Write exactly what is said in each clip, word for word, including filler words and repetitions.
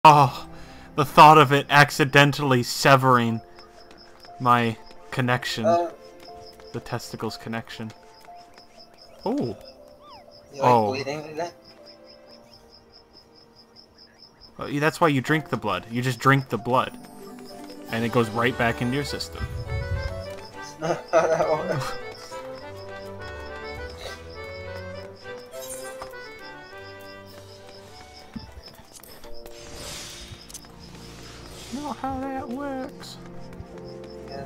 Oh, the thought of it accidentally severing my connection. Uh, the testicles connection. Oh. You like oh. bleeding to death? Oh, yeah, that's why you drink the blood. You just drink the blood. And it goes right back into your system. That's not how that works. Not how that works. Yeah.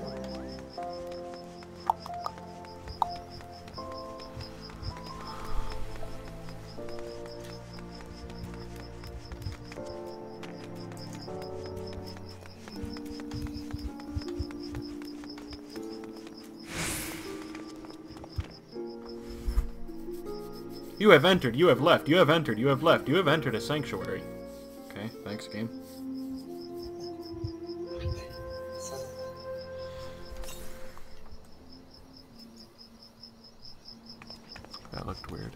You have entered, you have left, you have entered, you have left, you have entered a sanctuary. Okay, thanks, game. That looked weird.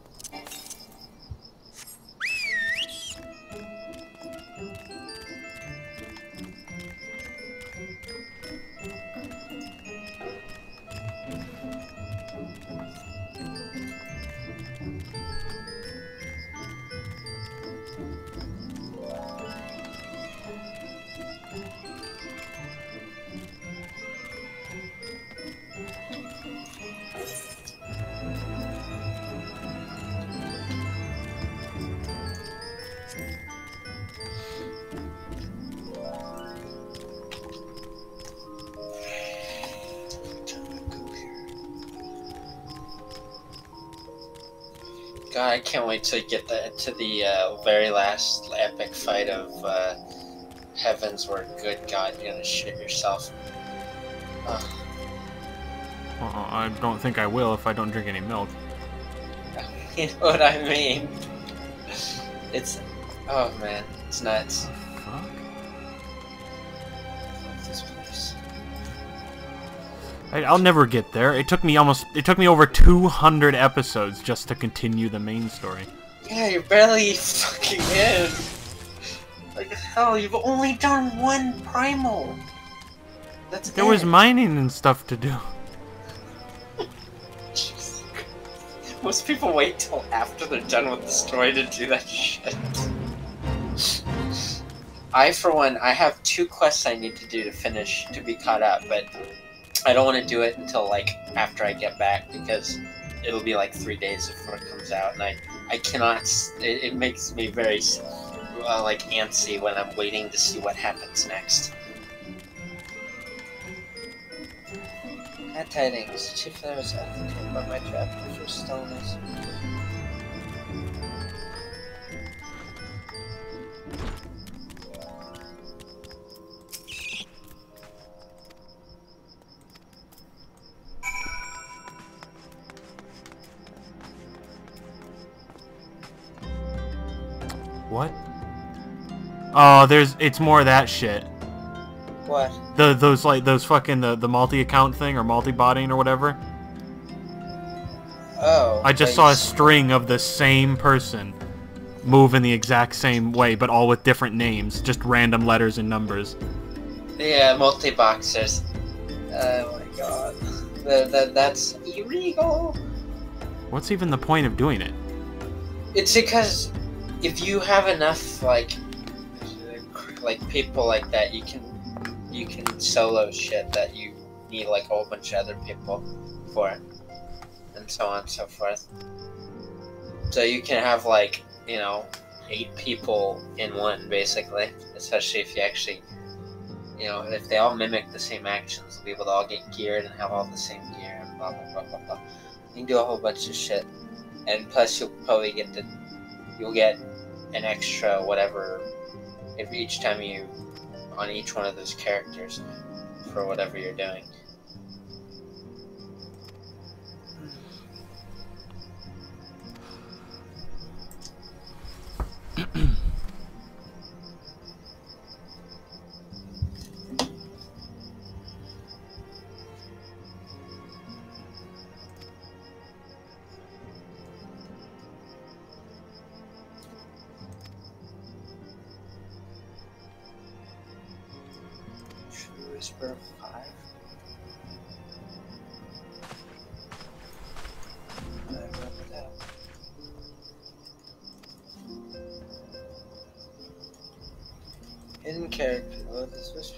God, I can't wait to get the, to the uh, very last epic fight of uh, Heavens where, good God, you're gonna shit yourself. Ugh. Uh-uh, I don't think I will if I don't drink any milk. You know what I mean? It's... oh man, it's nuts. Fuck? Fuck this place. I, I'll never get there. It took me almost... It took me over two hundred episodes just to continue the main story. Yeah, you're barely fucking in. Like, hell, you've only done one primal. That's There it. was mining and stuff to do. Jesus. Most people wait till after they're done with the story to do that shit. I, for one, I have two quests I need to do to finish, to be caught up, but I don't want to do it until, like, after I get back, because it'll be, like, three days before it comes out, and I, I cannot, it, it makes me very, uh, like, antsy when I'm waiting to see what happens next. Cat tidings. Chief Feathers advocate about my trap for stillness. What? Oh, there's... It's more of that shit. What? The those like those fucking the the multi-account thing or multi-botting or whatever. Oh. I just saw a string of the same person move in the exact same way, but all with different names, just random letters and numbers. Yeah, multi-boxers. Oh my god. The, the, that's illegal. What's even the point of doing it? It's because if you have enough like like people like that, you can you can solo shit that you need like a whole bunch of other people for, and so on and so forth. So you can have like, you know, eight people in one basically, especially if you actually, you know, if they all mimic the same actions, they'll be able to all get geared and have all the same gear and blah blah blah blah blah. You can do a whole bunch of shit, and plus you'll probably get the you'll get an extra whatever if each time you on each one of those characters for whatever you're doing. Whisper five. I remember that. Hidden character. What is this?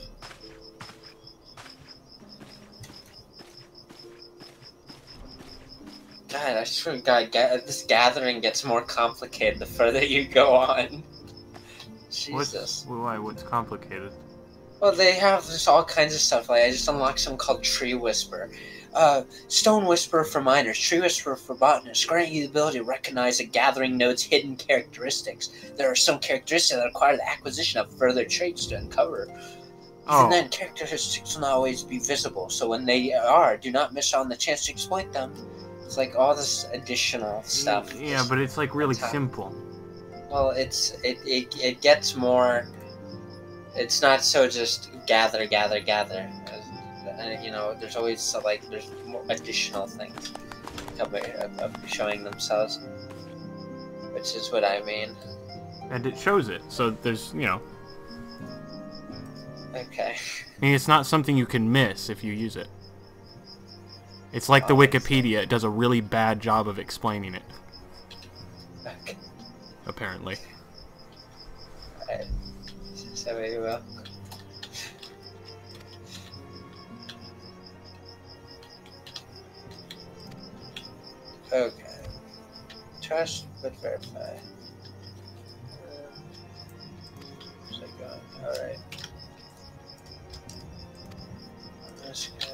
God, I swear to God, ga this gathering gets more complicated the further you go on. Jesus. What's, why? What's complicated? Well, they have just all kinds of stuff. Like I just unlocked some called Tree Whisper, uh, Stone Whisper for miners, Tree Whisper for botanists, granting you the ability to recognize a gathering node's hidden characteristics. There are some characteristics that require the acquisition of further traits to uncover. Even Oh. then, characteristics will not always be visible, so when they are, do not miss on the chance to exploit them. It's like all this additional stuff. Yeah, but it's like really simple. Well, it's it, it it gets more. It's not so just gather, gather, gather. Uh, you know, there's always so, like there's more additional things showing themselves, which is what I mean. And it shows it, so there's you know. Okay. I mean, it's not something you can miss if you use it. It's like the oh, Wikipedia; it does a really bad job of explaining it. Okay. Apparently. Alright. So very well. Okay. Trust but verify. Um, where's that going? Alright. This guy.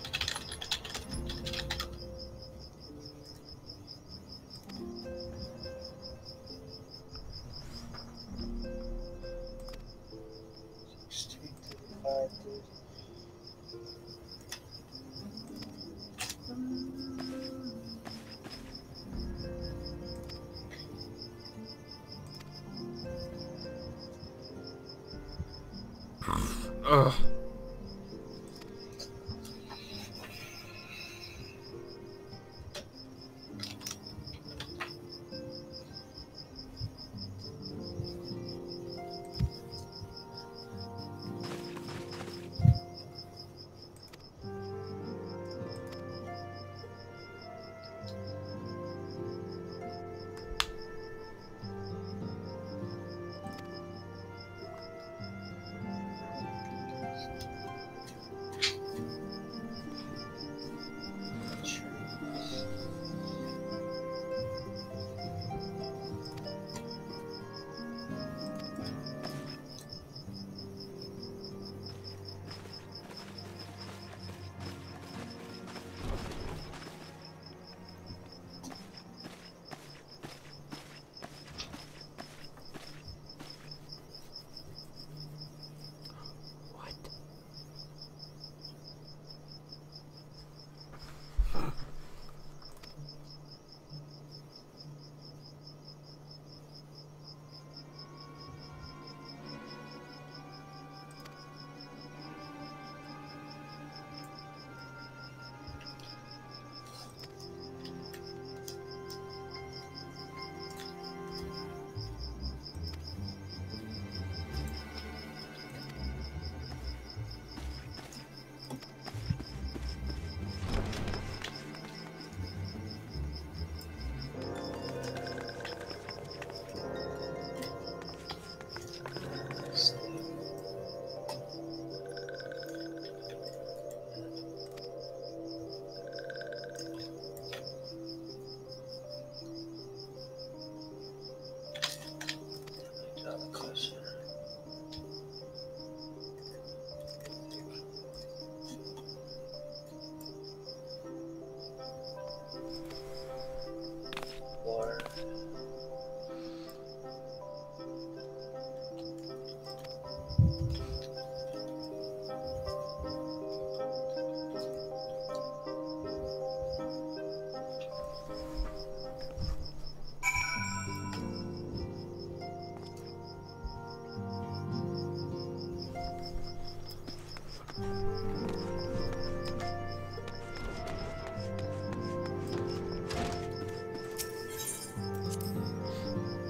Ugh.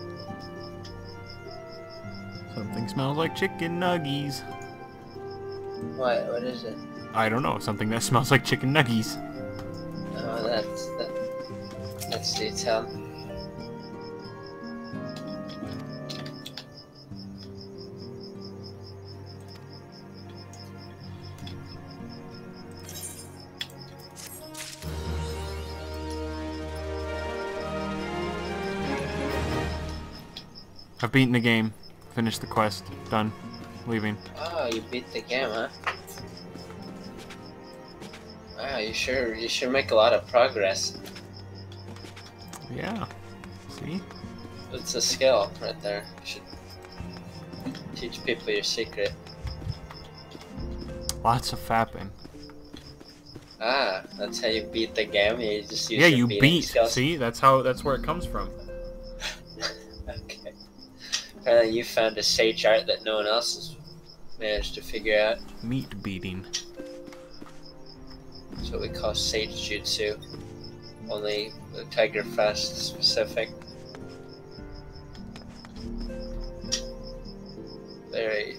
Something smells like chicken nuggies. What? What is it? I don't know. Something that smells like chicken nuggies. Oh, that's that, that's detailed. I've beaten the game. Finished the quest. Done. Leaving. Oh, you beat the game, huh? Wow, you sure you sure make a lot of progress. Yeah. See? It's a skill right there. You should teach people your secret. Lots of fapping. Ah, that's how you beat the game. You just use Yeah, your you beating beat. skills. See? That's how. That's where it comes from. Okay. Apparently, you found a sage art that no one else has managed to figure out. Meat beating. That's what we call sage jutsu. Only the Tigerfrost specific. Very.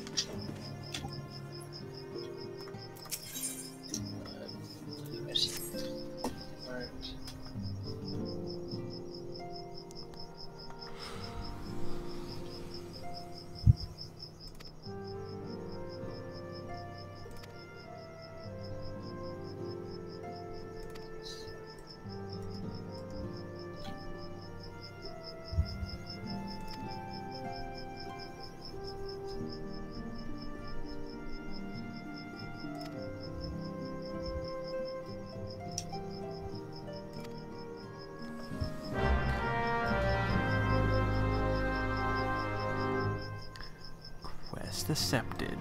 Quest accepted.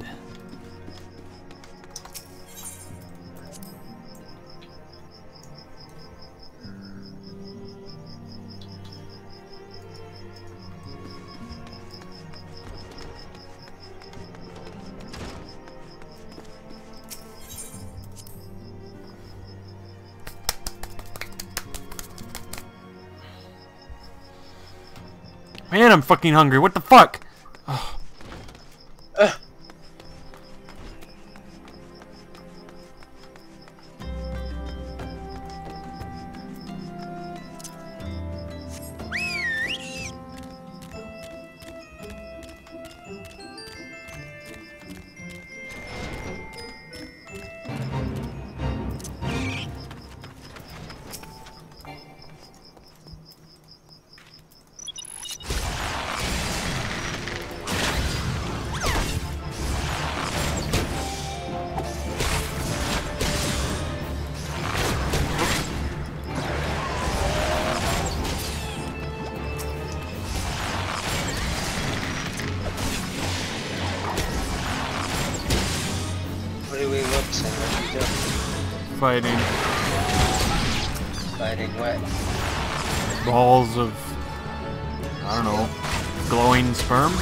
Man, I'm fucking hungry. What the fuck? Oh. Uh. What do we look at? What do we do? Fighting Fighting what? balls of, I don't know, glowing sperm?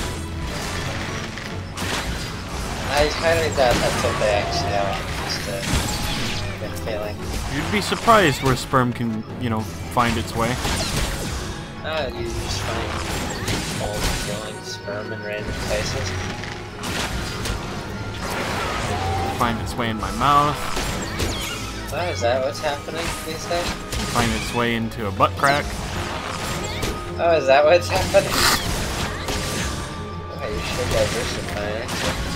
I highly doubt that's what they actually are. Just a good feeling. You'd be surprised where sperm can, you know, find its way. Ah, you just find balls of glowing sperm in random places. Find its way in my mouth. Oh, is that what's happening these days? Find its way into a butt crack. Oh, is that what's happening? Oh, you should diversify, actually.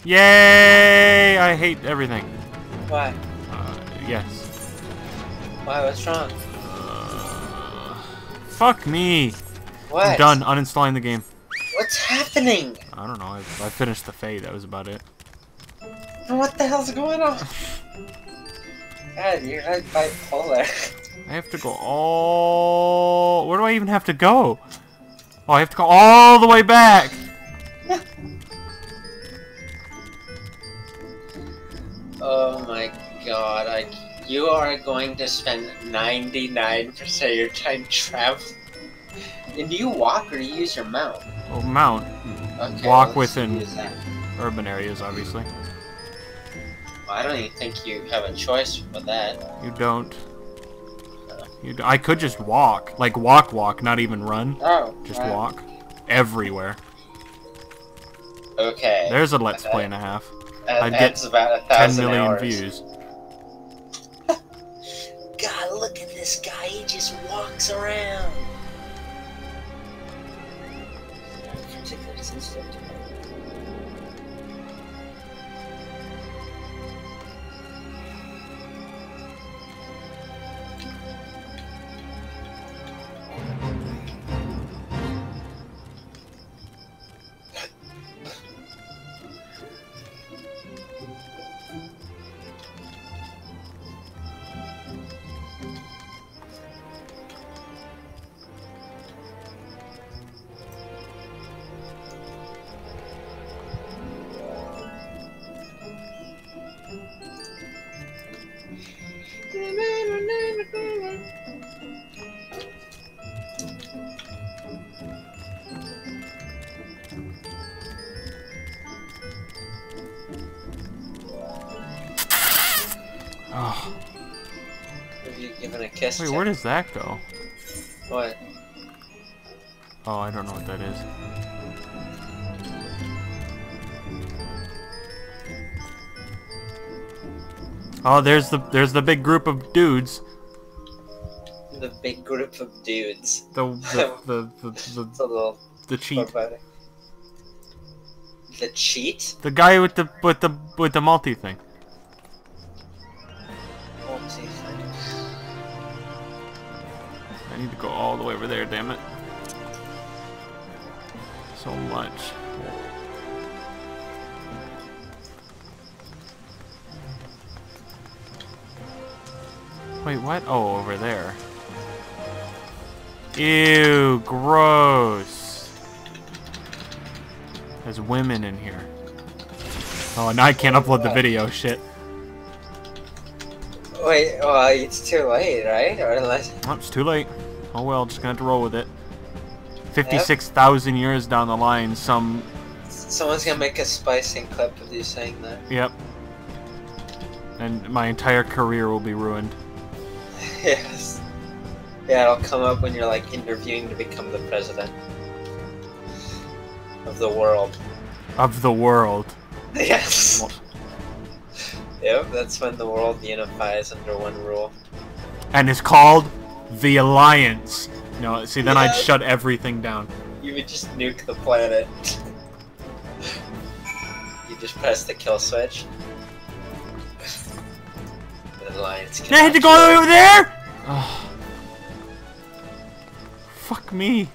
Yay! I hate everything. Why? Uh, yes. Why? What's wrong? Uh, fuck me. What? I'm done uninstalling the game. What's happening? I don't know. I, I finished the fate. That was about it. What the hell's going on? God, you're like bipolar. I have to go all... Where do I even have to go? Oh, I have to go all the way back. Oh my god, I, you are going to spend ninety-nine percent of your time traveling. And do you walk or do you use your mount? Oh, mount. Okay, Walk well, let's within use that. urban areas, obviously. Well, I don't even think you have a choice with that. You don't. You d I could just walk. Like, walk, walk, not even run. Oh. Just wow. walk. Everywhere. Okay. There's a Let's Uh, Play and a half. Uh, I'd that's get about a ten thousand million hours. views. God, look at this guy. He just walks around. Oh. Have you given a kiss? Wait, to- where does that go? What? Oh, I don't know what that is. Oh, there's the there's the big group of dudes. The big group of dudes. The the the the, the, It's a little the cheat. barbaric. The cheat? The guy with the with the with the multi thing. Multi thing. I need to go all the way over there, damn it. So much. Wait, what? Oh, over there. Ew, gross. There's women in here. Oh, now I can't upload the video, shit. Wait, well, it's too late, right? Or unless... Oh, it's too late. Oh well, just gonna have to roll with it. fifty-six thousand years down the line, some... Someone's gonna make a spicing clip of you saying that. Yep. And my entire career will be ruined. Yes. Yeah, it'll come up when you're like interviewing to become the president of the world. Of the world. Yes. Yep, that's when the world unifies under one rule. And it's called the Alliance. No, see, then I'd Yes. shut everything down. You would just nuke the planet. You just press the kill switch. The alliance I had to go all the way over there? Oh. Fuck me.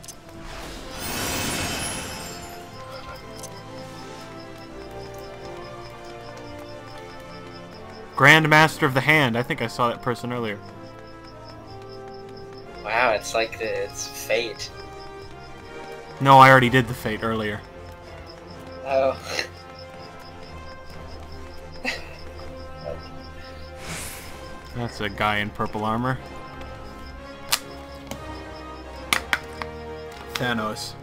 Grand Master of the Hand. I think I saw that person earlier. Wow, it's like the, it's fate. No, I already did the fate earlier. Oh. That's a guy in purple armor. Thanos.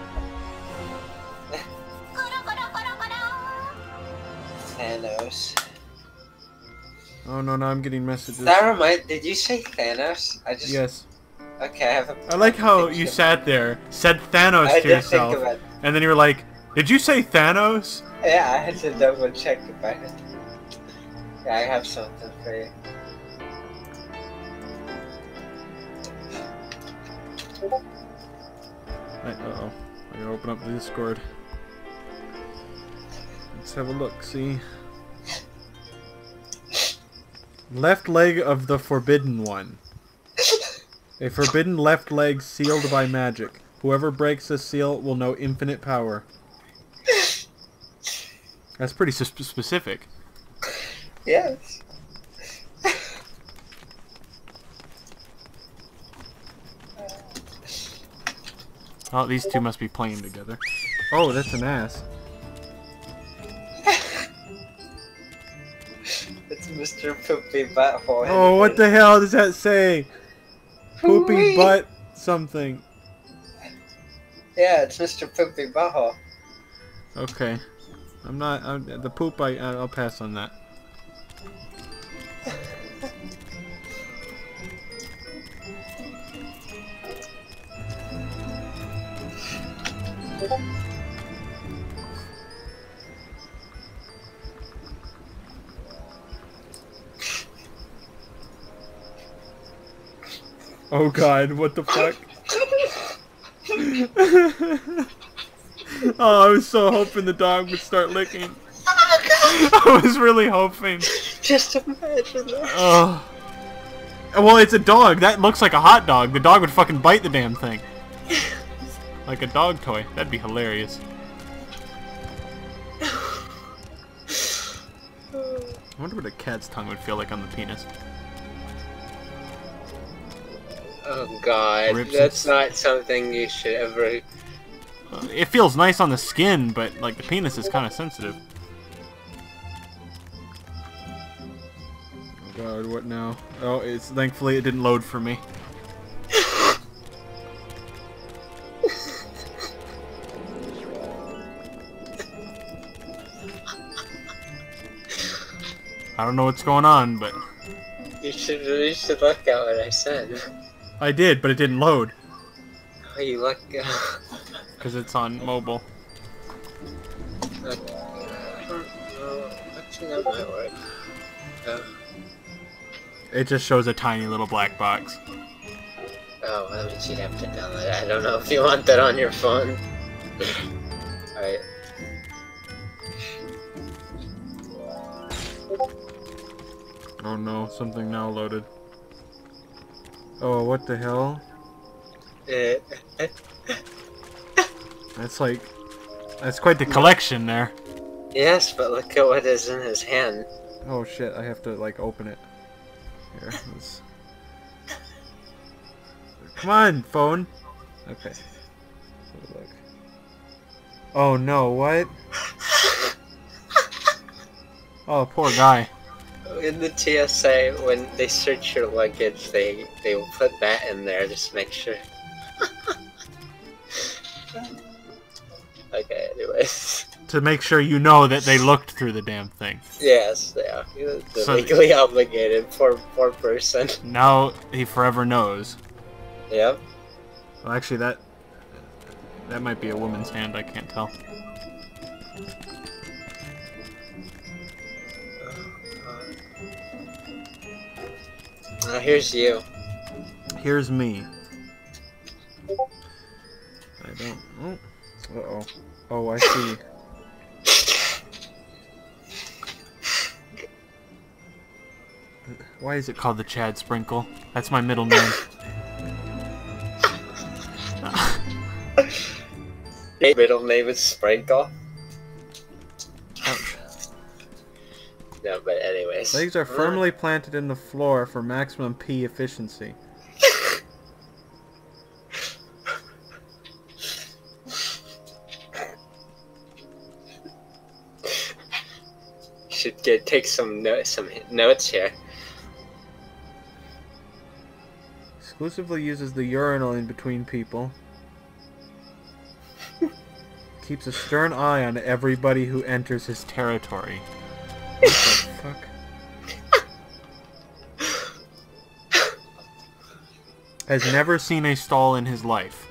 Thanos. Oh no, no, I'm getting messages. That remind. Did you say Thanos? I just. Yes. Okay, I have a. I like how you sat there, said Thanos I to did yourself, think of it. and then you were like, "Did you say Thanos?" Yeah, I had to double check if I had. Yeah, I have something for you. Right, uh oh. I gotta open up the Discord. Let's have a look, see. Left leg of the Forbidden One. A forbidden left leg sealed by magic. Whoever breaks this seal will know infinite power. That's pretty sp specific. Yes. Oh, these two must be playing together. Oh, that's an ass. It's Mister Poopy Butthole. Oh, what the hell does that say? Poopy Wee. butt something. Yeah, it's Mister Poopy Butthole. Okay. I'm not... I'm, the poop, I, I'll pass on that. Oh god, what the fuck? Oh, I was so hoping the dog would start licking. I was really hoping. Just imagine that. Oh. Well, it's a dog. That looks like a hot dog. The dog would fucking bite the damn thing. Like a dog toy. That'd be hilarious. I wonder what a cat's tongue would feel like on the penis. Oh god, Rips that's and... not something you should ever... Uh, it feels nice on the skin, but like the penis is kind of sensitive. Oh god, what now? Oh, it's thankfully it didn't load for me. I don't know what's going on, but... You should, you should look at what I said. I did, but it didn't load. Oh, you look... Because it's on mobile. Uh, I don't know. Actually, that might work. Uh, It just shows a tiny little black box. oh, that means you'd have to download it. I don't know if you want that on your phone. Alright. Oh no, something now loaded. Oh, what the hell? That's like... That's quite the collection there. Yes, but look at what is in his hand. Oh shit, I have to like open it. Here, let's... Come on, phone! Okay. Look. Oh no, what? Oh, poor guy. In the T S A, when they search your luggage, they they will put that in there just to make sure. Okay, anyways. To make sure you know that they looked through the damn thing. Yes, yeah. The So- legally obligated, poor, poor person. Now he forever knows. Yep. Well, actually, that... That might be a woman's hand, I can't tell. Uh, here's you. Here's me. I don't... Oh. Uh-oh. Oh, I see. Why is it called the Chad Sprinkle? That's my middle name. Middle name is Sprinkle. Ouch. No, but anyways. Legs are firmly planted in the floor for maximum pee efficiency. Should get take some notes some notes here. Exclusively uses the urinal in between people. Keeps a stern eye on everybody who enters his territory. What the fuck? Has never seen a stall in his life.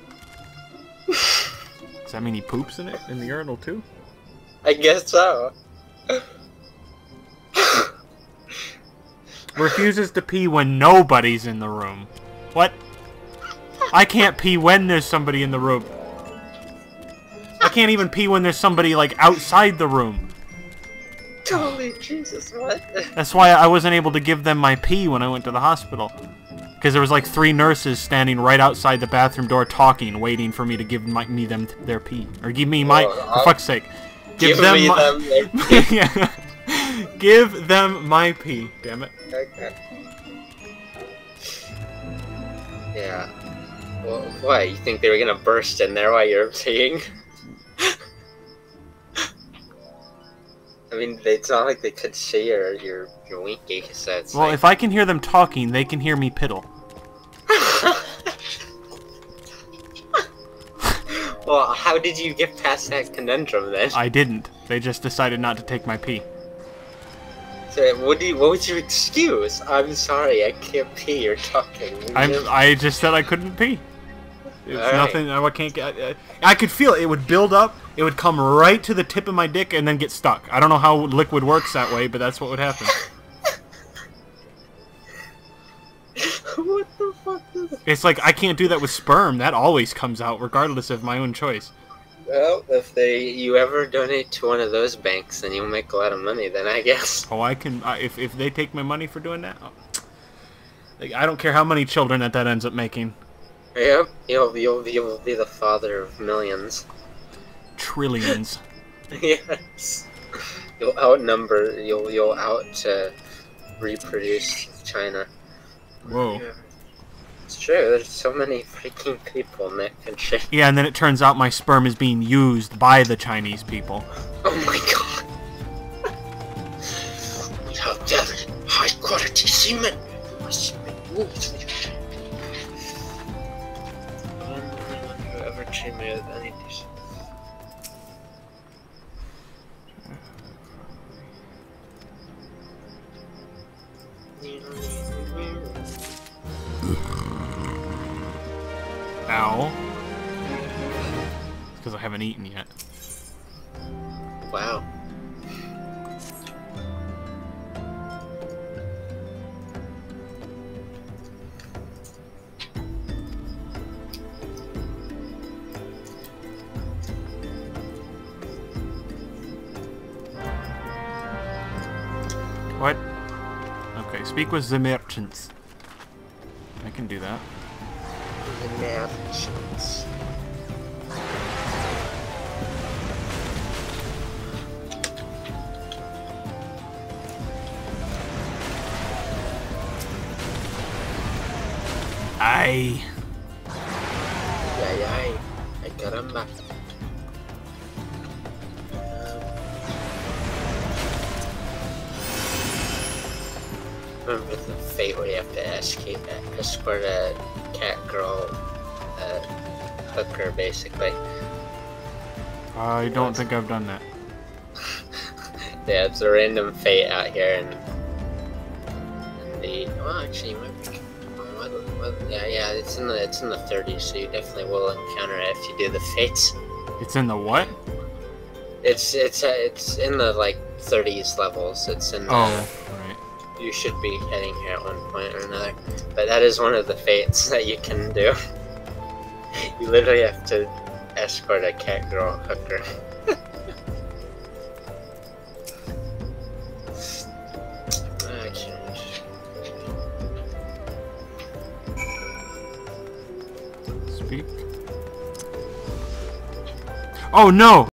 Does that mean he poops in it? In the urinal too? I guess so. Refuses to pee when nobody's in the room. What? I can't pee when there's somebody in the room. I can't even pee when there's somebody, like, outside the room. Holy Jesus, what? That's why I wasn't able to give them my pee when I went to the hospital. Because there was like three nurses standing right outside the bathroom door talking, waiting for me to give my, me them their pee. Or give me my... Well, for fuck's sake. Give, give them, me my, them their pee. Yeah. Give them my pee, damn it. Okay. Yeah. Well, what? You think they were gonna burst in there while you're peeing? I mean, it's not like they could see your your your winky, so it's Well, like... if I can hear them talking, they can hear me piddle. Well, how did you get past that conundrum then? I didn't. They just decided not to take my pee. So, what do you, what was your excuse? I'm sorry, I can't pee. You're talking. I'm, I just said I couldn't pee. It's All nothing. I can't get. I, I could feel it. It would build up. It would come right to the tip of my dick and then get stuck. I don't know how liquid works that way, but that's what would happen. What the fuck is that? It's like I can't do that with sperm. That always comes out, regardless of my own choice. Well, if they you ever donate to one of those banks, then you'll make a lot of money. Then I guess. Oh, I can. I, if if they take my money for doing that, oh, like, I don't care how many children that that ends up making. Yep, you'll you'll you'll be the father of millions. Trillions. Yes. You'll outnumber. You'll you'll out uh, reproduce China. Whoa. Yeah. It's true. There's so many freaking people in that country. Yeah, and then it turns out my sperm is being used by the Chinese people. Oh my god. Without that high quality semen. Ever treat me with any decent. Ow. It's because I haven't eaten yet. Wow. What? Okay, speak with the merchants. I can do that. The merchants. Ay. Ay, ay. Ay, caramba. Remember the fate where you have to escape, escort a cat girl, uh, hooker, basically. I don't think I've done that. Yeah, it's a random fate out here, and, and the well, actually, you might be. What, what, yeah, yeah, it's in the it's in the thirties, so you definitely will encounter it if you do the fates. It's in the what? It's it's uh, it's in the like thirties levels. It's in the. Oh, right. You should be heading here at one point or another. But that is one of the fates that you can do. You literally have to escort a cat girl hooker. Okay. Speak. Oh no!